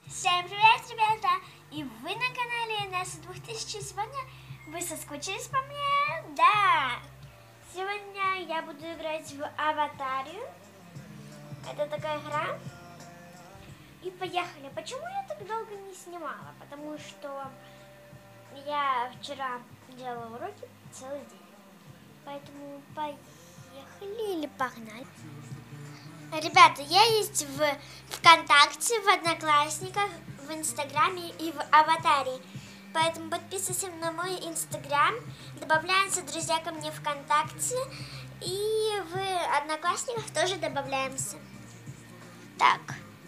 Всем привет, ребята! И вы на канале NS 2000. Сегодня вы соскучились по мне? Да! Сегодня я буду играть в Аватарию. Это такая игра. И поехали. Почему я так долго не снимала? Потому что я вчера делала уроки целый день. Поэтому поехали или погнали. Ребята, я есть в ВКонтакте, в Одноклассниках, в Инстаграме и в Аватарии. Поэтому подписывайся на мой Инстаграм, добавляемся друзья ко мне ВКонтакте и в Одноклассниках тоже добавляемся. Так.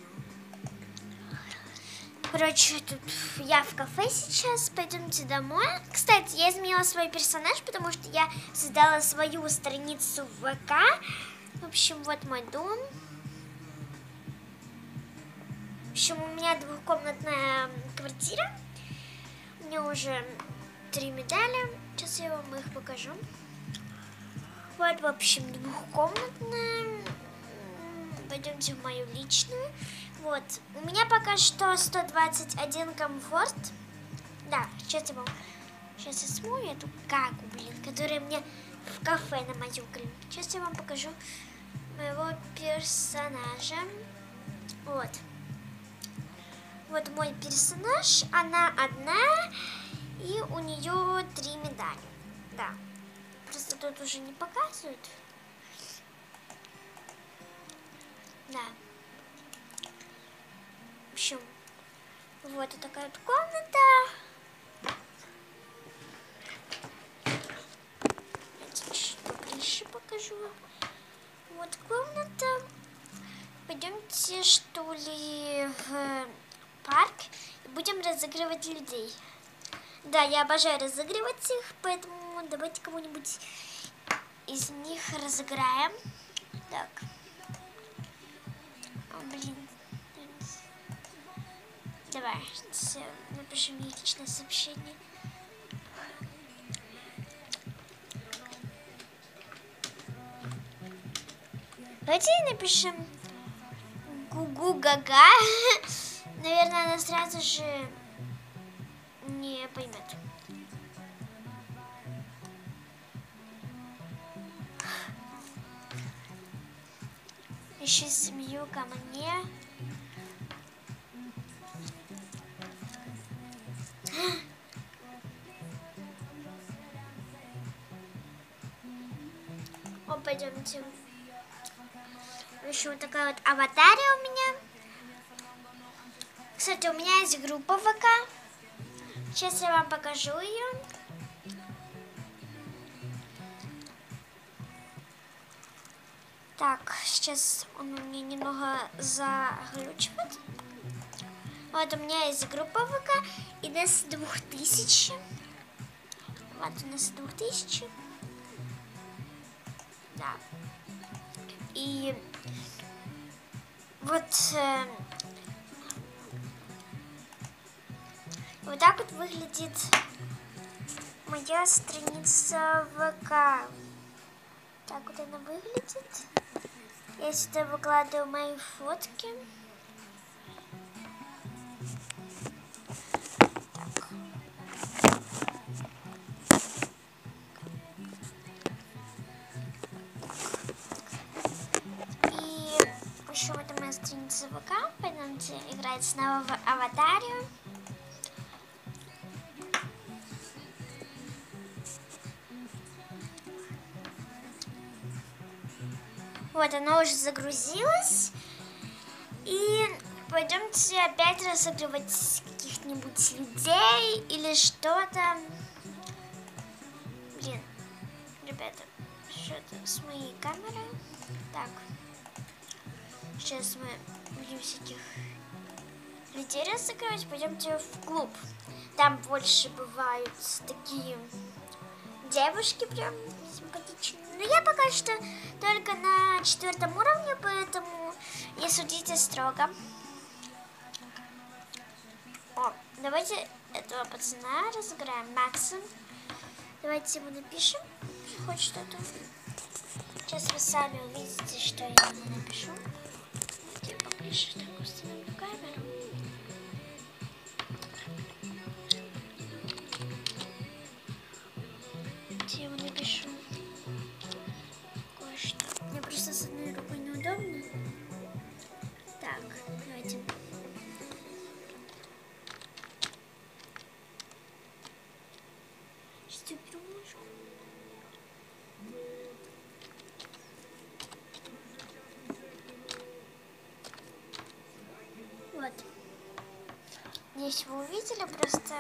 Короче, тут я в кафе сейчас, пойдемте домой. Кстати, я изменила свой персонаж, потому что я создала свою страницу в ВК. В общем, вот мой дом. В общем, у меня двухкомнатная квартира. У меня уже 3 медали. Сейчас я вам их покажу. Вот, в общем, двухкомнатная. Пойдемте в мою личную. Вот, у меня пока что 121 комфорт. Да, сейчас я смою эту каку, которая мне в кафе намазюкали. Сейчас я вам покажу моего персонажа. Вот. Вот мой персонаж. Она одна. И у нее 3 медали. Да. Просто тут уже не показывают. Да. В общем, вот такая вот комната. Чуть поближе покажу. Вот комната. Пойдемте, что ли, в парк и будем разыгрывать людей. Да, я обожаю разыгрывать их, поэтому давайте кого-нибудь из них разыграем. Так. О, блин. Давай, напишем мне личное сообщение. Давайте напишем гугу-гага. Наверное, она сразу же не поймет. Ищи семью ко мне. О, пойдемте. Еще вот такая вот аватария у меня. Кстати, у меня есть группа в ВК. Сейчас я вам покажу ее. Так, сейчас он у меня немного заглючивает. Вот у меня есть группа в ВК. И нас 2000. Вот у нас 2000. Да. И вот вот так вот выглядит моя страница ВК. Так вот она выглядит. Я сюда выкладываю мои фотки. Так. И еще вот моя страница ВК. Пойдемте играть снова в Аватарию. Вот, оно уже загрузилось. И пойдемте опять разыгрывать каких-нибудь людей или что-то. Блин, ребята, что-то с моей камерой. Так, сейчас мы будем всяких людей разыгрывать. Пойдемте в клуб. Там больше бывают такие девушки прям симпатичные. Но я пока что только на 4-м уровне, поэтому не судите строго. О, давайте этого пацана разыграем, Макса. Давайте ему напишем хоть что-то. Сейчас вы сами увидите, что я ему напишу. Я поближе так установлю камеру. Здесь вы увидели просто...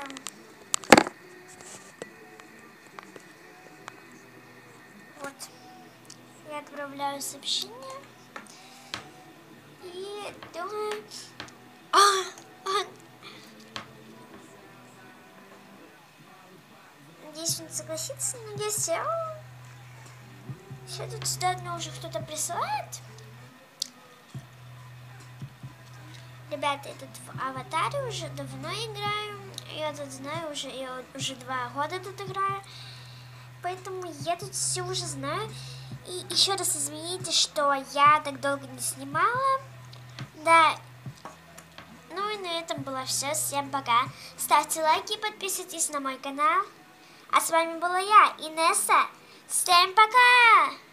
Вот. Я отправляю сообщение. И думаю... Надеюсь, он согласится, но если... Сейчас тут сюда мне уже кто-то присылает. Ребята, я тут в Аватаре уже давно играю. Я тут знаю уже, я уже 2 года тут играю. Поэтому я тут все уже знаю. И еще раз извините, что я так долго не снимала. Да. Ну и на этом было все. Всем пока. Ставьте лайки и подписывайтесь на мой канал. А с вами была я, Инесса. Всем пока!